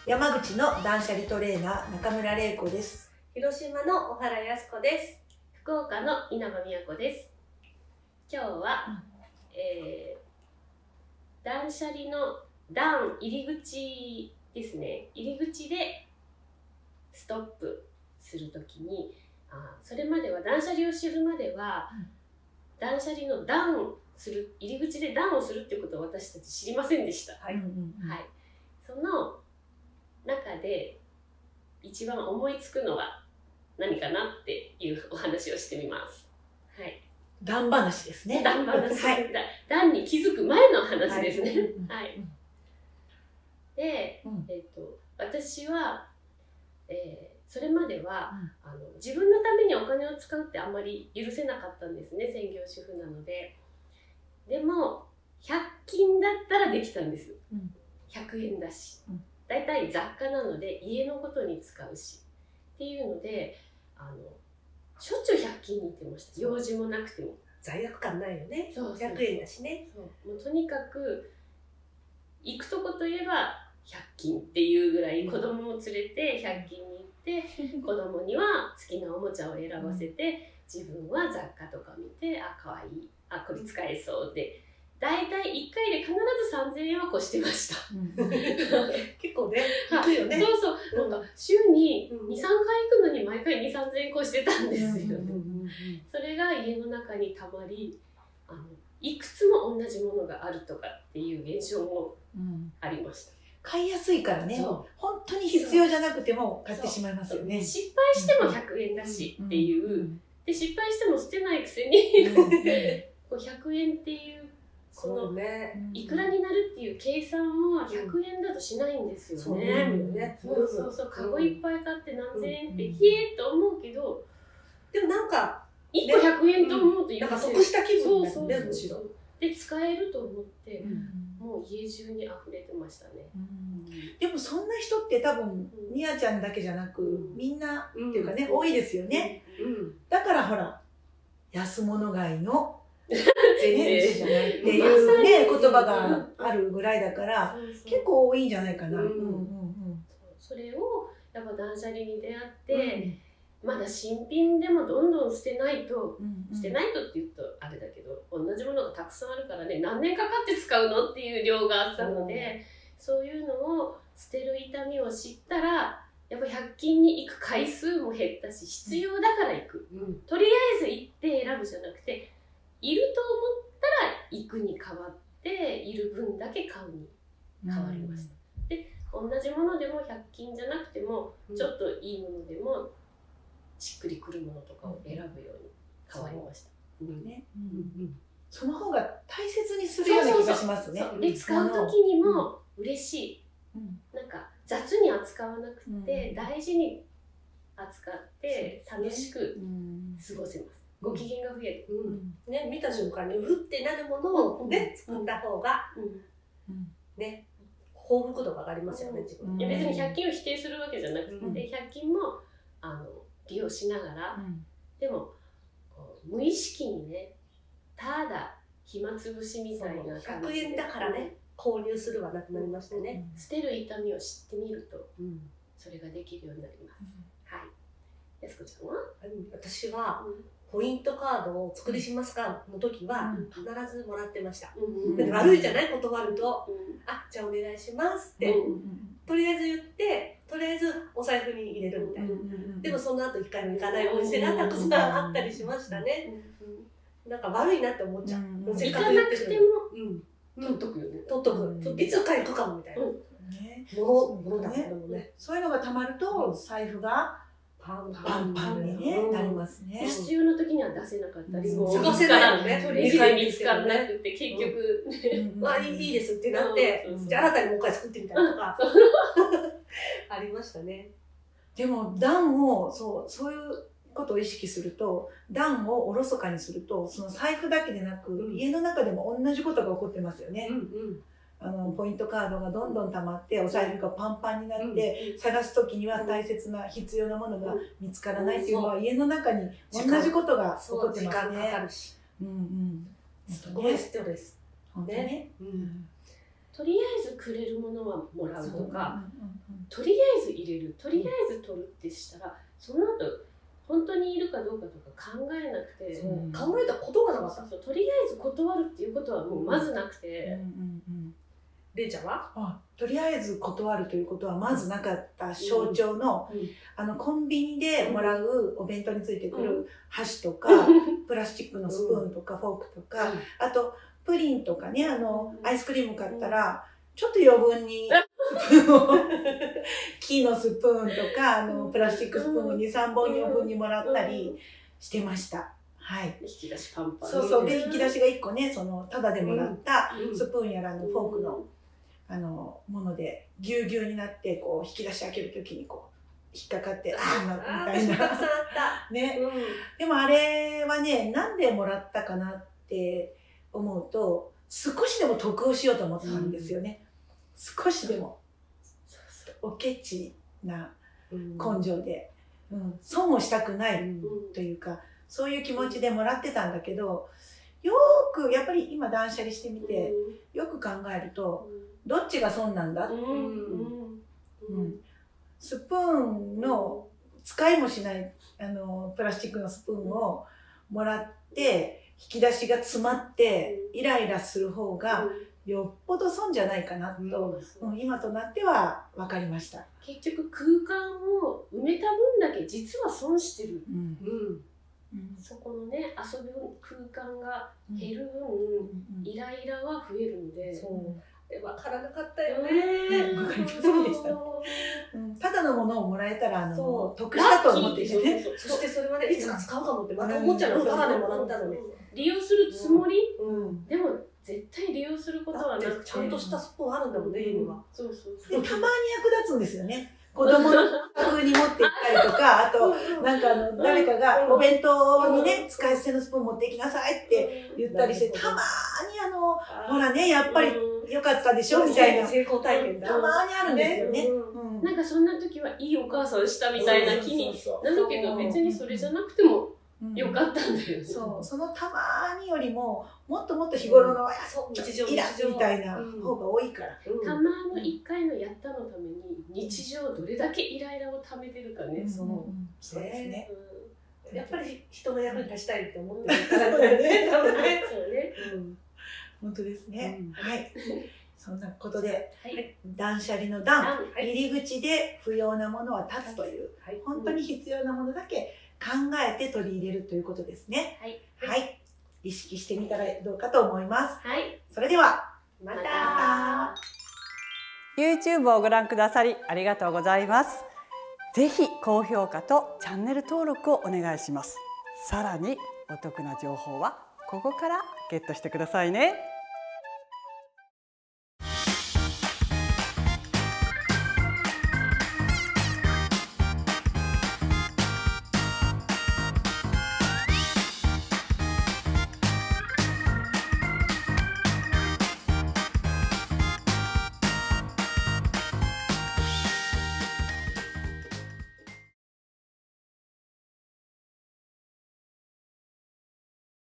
山口の断捨離トレーナー中村玲子です。 広島の小原靖子です。 福岡の稲葉美也子です。今日は、断捨離の段入り口ですね。入り口でストップするときに、それまでは断捨離を知るまでは、断捨離の段する入り口で段をするっていうことを私たち知りませんでした。はい。その中で一番思いつくのは何かなっていうお話をしてみます。はい。 段話ですね。 段話。はい。段に気づく前の話ですね。はい。で、私は、それまでは、自分のためにお金を使うってあんまり許せなかったんですね、専業主婦なので。でも100均だったらできたんです。100円だし、だいたい雑貨なので家のことに使うしっていうので、しょっちゅう100均に行ってました。用事もなくても。 罪悪感ないよね。 そう 100円だしね。 もうとにかく行くとこといえば100均っていうぐらい、子供を連れて100均に行って子供には好きなおもちゃを選ばせて、自分は雑貨とか見て、かわいい、これ使えそうで、だいたい1回で必ず3000円は越してました。 結構ね、行くよね。 そうそう、なんか週に2、3回行くのに毎回2、3000円越してたんですよ。それが家の中にたまり、いくつも同じものがあるとかっていう現象もありました。 買いやすいからね、本当に必要じゃなくても買ってしまいますよね。 失敗しても100円だしっていう、で失敗しても捨てないくせに100円っていうこのいくらになるっていう計算は100円だとしないんですよね。そうそう、カゴいっぱい買って何千円ってひえーと思うけど、 でもなんか 1個100円と思うとなんか得した気分になるね、むしろ。 で使えると思って、もう家中に溢れてましたね。 でもそんな人って多分みやちゃんだけじゃなくみんなっていうかね、多いですよね。だからほら、安物買いの前年じゃないっていうね、言葉があるぐらいだから結構多いんじゃないかな。 それをやっぱ断捨離に出会って、まだ新品でもどんどん捨てないと、捨てないとって言うとあれだけど、同じものがたくさんあるからね、何年かかって使うのっていう量があったので、そういうのを捨てる痛みを知ったら、やっぱ100均に行く回数も減ったし、必要だから行く。とりあえず行って選ぶじゃなくて、いると思ったら行くに変わって、いる分だけ買うに変わりました。で、同じものでも100均じゃなくても、ちょっといいものでも、しっくりくるものとかを選ぶように変わりました。 その方が大切にするような気がしますね。 で、使う時にも嬉しい。なんか雑に扱わなくて、大事に扱って楽しく過ごせます。ご機嫌が増えて。 ね、見た瞬間にうってなるものをね、作った方がね、幸福度が上がりますよね、自分。 別に100均を否定するわけじゃなくて、100均も利用しながら、でも無意識にね、ただ暇つぶしみたいな感じで、 100円だからね、購入するはなくなりましたね。 捨てる痛みを知ってみると、それができるようになります。はい。やすこちゃんは？ 私はポイントカードを作りしますかの時は必ずもらってました。悪いじゃない、断ると。じゃあお願いしますってとりあえず言って、とりあえずお財布に入れるみたいな。でもその後一回も行かないお店がたくさんあったりしましたね。なんか悪いなって思っちゃう。 行かなくても取っとくよね。 取っとく。いつか行くかもみたいな。ものだけどもね。 そういうのがたまると財布がパンパンになりますね。 必要な時には出せなかったり、 探せないのね。 レジで見つからなくて結局いいですってなって、じゃあ新たにもう一回作ってみたりとかありましたね。 でも段をそういうことを意識すると、段をおろそかにすると、その財布だけでなく家の中でも同じことが起こってますよね。ポイントカードがどんどん溜まってお財布がパンパンになって探す時には大切な必要なものが見つからないっていうのは家の中に同じことが起こってますね。 時間かかるし。すごいストレス。 本当ね。 とりあえずくれるものはもらうとか、とりあえず入れる、とりあえず取るってしたら、その後本当にいるかどうかとか考えなくて、 考えたことがなかった。 とりあえず断るっていうことはもうまずなくて。 れいちゃんは？ とりあえず断るということはまずなかった象徴の、コンビニでもらうお弁当についてくる箸とか、プラスチックのスプーンとかフォークとか、あとプリンとかね、アイスクリーム買ったら、ちょっと余分に木のスプーンとか、プラスチックスプーンに3本4本にもらったりしてました。はい。 引き出しパンパン。 そうそう。で、引き出しが1個ね、タダでもらったスプーンやらのフォークの、もので、ぎゅうぎゅうになって、こう、引き出し開けるときに、こう、引っかかって、みたいな。ね。でもあれはね、なんでもらったかなって思うと、少しでも得をしようと思ったんですよね。少しでも。おけちな根性で、損をしたくないというか、そういう気持ちでもらってたんだけど、よーく、やっぱり今断捨離してみて、よく考えると、どっちが損なんだって。スプーンの使いもしないプラスチックのスプーンをもらって引き出しが詰まってイライラする方がよっぽど損じゃないかなと、今となっては分かりました。 結局空間を埋めた分だけ実は損してる。そこのね、遊ぶ空間が減る分、イライラは増えるので。 分からなかったよね。 分かりませんでした。ただのものをもらえたら得したと思っていてね。 そしてそれはね、いつか使うかもってまた思っちゃうの。ただでもらったのに。 利用するつもりでも絶対利用することはなくて、 ちゃんとしたスプーンあるんだもんね、家には。 でもたまに役立つんですよね。子供の服に持って行ったりとか、あと、なんか誰かがお弁当にね、使い捨てのスプーン持って行きなさいって言ったりして、たまーにほらね、やっぱり良かったでしょみたいな。 成功体験だ。 たまーにあるんですよね。 なんかそんな時はいいお母さんしたみたいな気になるけど、別にそれじゃなくてもよかったんだよね。 そう、そのたまーによりも、もっともっと日頃の日常イラみたいな方が多いから。 たまの1回のやったのために、日常どれだけイライラをためてるかね。 そうですね。 やっぱり人の役に立ちたいって思ってるからね。 そうね。 本当ですね。はい。そんなことで、断捨離の断、入り口で不要なものは断つという、本当に必要なものだけ考えて取り入れるということですね。はい。意識してみたらどうかと思います。それでは、 また。 YouTube をご覧くださりありがとうございます。ぜひ高評価とチャンネル登録をお願いします。さらにお得な情報はここからゲットしてくださいね。